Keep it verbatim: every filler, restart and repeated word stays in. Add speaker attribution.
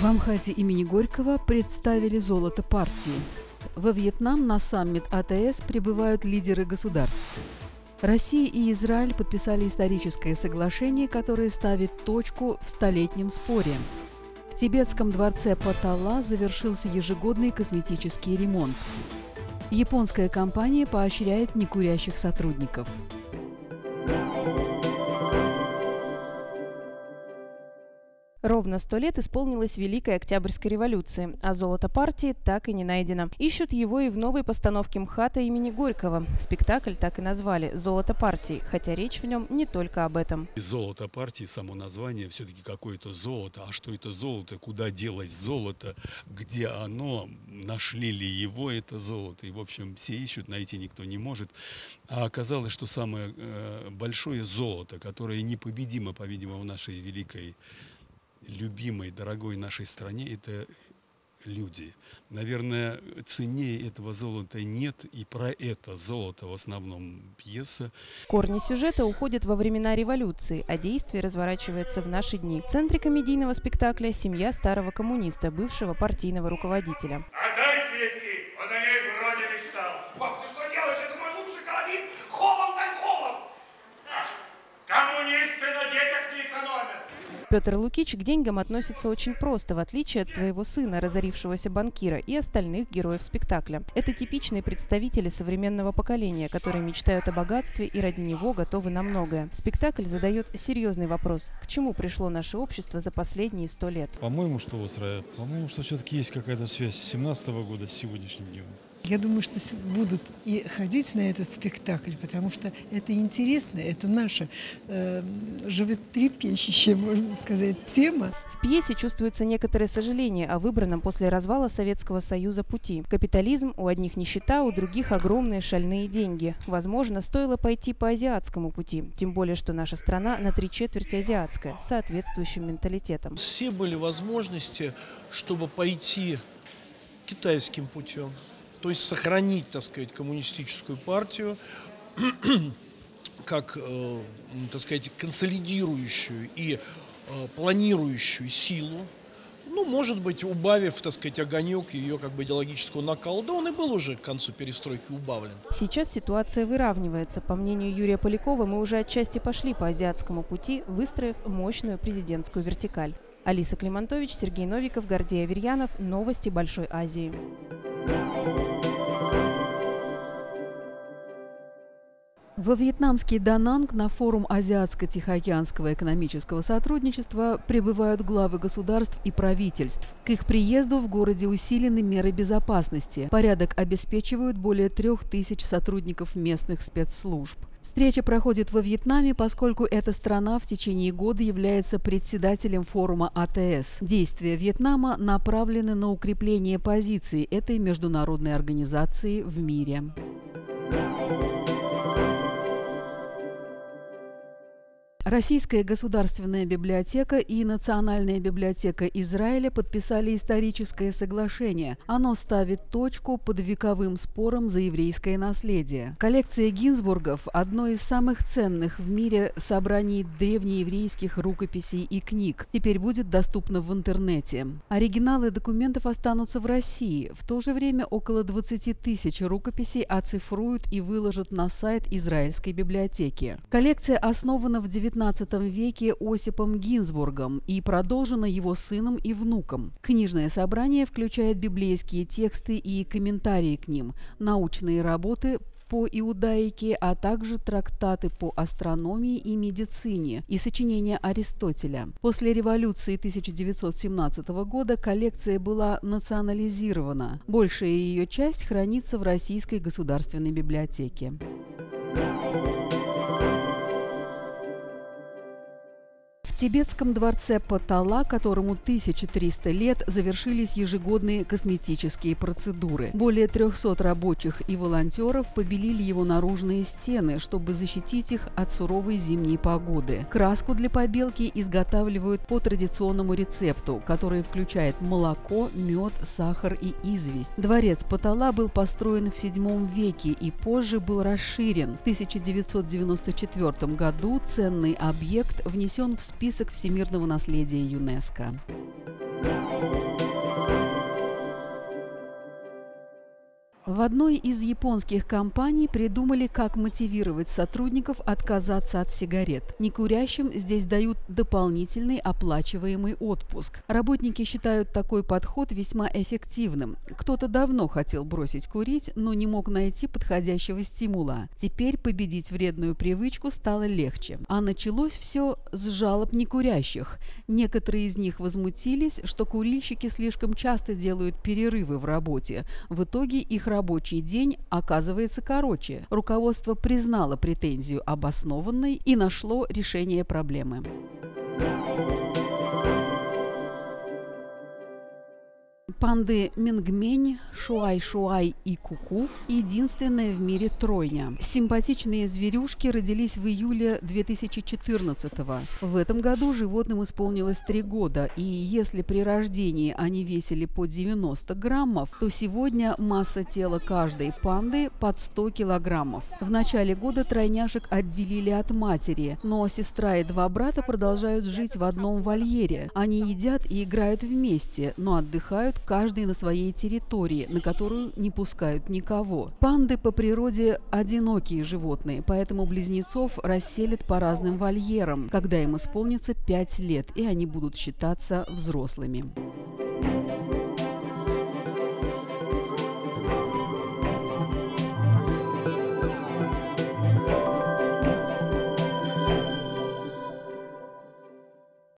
Speaker 1: В Амхате имени Горького представили золото партии. Во Вьетнам на саммит А Тэ Эс прибывают лидеры государств. Россия и Израиль подписали историческое соглашение, которое ставит точку в столетнем споре. В тибетском дворце Потала завершился ежегодный косметический ремонт. Японская компания поощряет некурящих сотрудников.
Speaker 2: Ровно сто лет исполнилось Великой Октябрьской революции, а золото партии так и не найдено. Ищут его и в новой постановке МХАТа имени Горького. Спектакль так и назвали «Золото партии», хотя речь в нем не только об этом.
Speaker 3: Золото партии, само название, все-таки какое-то золото. А что это золото? Куда делось золото? Где оно? Нашли ли его это золото? И, в общем, все ищут, найти никто не может. А оказалось, что самое э, большое золото, которое непобедимо, по-видимому, в нашей великой, любимой, дорогой нашей стране, это люди. Наверное, ценнее этого золота нет, и про это золото в основном пьеса.
Speaker 2: Корни сюжета уходят во времена революции, а действие разворачивается в наши дни. В центре комедийного спектакля семья старого коммуниста, бывшего партийного руководителя.
Speaker 4: Отдай Федьке, он о ней вроде мечтал. Пап, ты что делаешь? Это мой лучший карабин. Холом так холом. Коммунисты на детях не экономят.
Speaker 2: Петр Лукич к деньгам относится очень просто, в отличие от своего сына, разорившегося банкира, и остальных героев спектакля. Это типичные представители современного поколения, которые мечтают о богатстве и ради него готовы на многое. Спектакль задает серьезный вопрос: к чему пришло наше общество за последние сто лет?
Speaker 5: По-моему, что острое. По-моему, что все-таки есть какая-то связь с семнадцатого года с сегодняшним днем.
Speaker 6: Я думаю, что будут и ходить на этот спектакль, потому что это интересно, это наша э, животрепещущая, можно сказать, тема.
Speaker 2: В пьесе чувствуется некоторое сожаление о выбранном после развала Советского Союза пути. Капитализм, у одних нищета, у других огромные шальные деньги. Возможно, стоило пойти по азиатскому пути, тем более, что наша страна на три четверти азиатская, с соответствующим менталитетом.
Speaker 7: Все были возможности, чтобы пойти китайским путем. То есть сохранить, так сказать, коммунистическую партию как, э, так сказать, консолидирующую и э, планирующую силу, ну, может быть, убавив, так сказать, огонек ее как бы идеологического накала. Да он и был уже к концу перестройки убавлен.
Speaker 2: Сейчас ситуация выравнивается. По мнению Юрия Полякова, мы уже отчасти пошли по азиатскому пути, выстроив мощную президентскую вертикаль. Алиса Климантович, Сергей Новиков, Гордей Аверьянов. Новости Большой Азии.
Speaker 1: Во вьетнамский Дананг на форум Азиатско-Тихоокеанского экономического сотрудничества прибывают главы государств и правительств. К их приезду в городе усилены меры безопасности. Порядок обеспечивают более трех тысяч сотрудников местных спецслужб. Встреча проходит во Вьетнаме, поскольку эта страна в течение года является председателем форума А Тэ Эс. Действия Вьетнама направлены на укрепление позиций этой международной организации в мире. Российская государственная библиотека и Национальная библиотека Израиля подписали историческое соглашение. Оно ставит точку под вековым спором за еврейское наследие. Коллекция Гинзбургов – одно из самых ценных в мире собраний древнееврейских рукописей и книг. Теперь будет доступна в интернете. Оригиналы документов останутся в России. В то же время около двадцати тысяч рукописей оцифруют и выложат на сайт израильской библиотеки. Коллекция основана в девятнадцатом веке Осипом Гинзбургом и продолжена его сыном и внуком. Книжное собрание включает библейские тексты и комментарии к ним, научные работы по иудаике, а также трактаты по астрономии и медицине и сочинения Аристотеля. После революции тысяча девятьсот семнадцатого года коллекция была национализирована. Большая ее часть хранится в Российской государственной библиотеке. В тибетском дворце Потала, которому тысяча триста лет, завершились ежегодные косметические процедуры. Более трёхсот рабочих и волонтеров побелили его наружные стены, чтобы защитить их от суровой зимней погоды. Краску для побелки изготавливают по традиционному рецепту, который включает молоко, мед, сахар и известь. Дворец Потала был построен в седьмом веке и позже был расширен. В тысяча девятьсот девяносто четвёртом году ценный объект внесен в список всемирного наследия ЮНЕСКО. В одной из японских компаний придумали, как мотивировать сотрудников отказаться от сигарет. Некурящим здесь дают дополнительный оплачиваемый отпуск. Работники считают такой подход весьма эффективным. Кто-то давно хотел бросить курить, но не мог найти подходящего стимула. Теперь победить вредную привычку стало легче. А началось все с жалоб некурящих. Некоторые из них возмутились, что курильщики слишком часто делают перерывы в работе. В итоге их рабочий день оказывается короче. Руководство признало претензию обоснованной и нашло решение проблемы. Панды Мингмень, Шуай-Шуай и Куку – единственная в мире тройня. Симпатичные зверюшки родились в июле две тысячи четырнадцатого. В этом году животным исполнилось три года, и если при рождении они весили по девяносто граммов, то сегодня масса тела каждой панды под сто килограммов. В начале года тройняшек отделили от матери, но сестра и два брата продолжают жить в одном вольере. Они едят и играют вместе, но отдыхают каждый на своей территории, на которую не пускают никого. Панды по природе одинокие животные, поэтому близнецов расселят по разным вольерам, когда им исполнится пять лет, и они будут считаться взрослыми.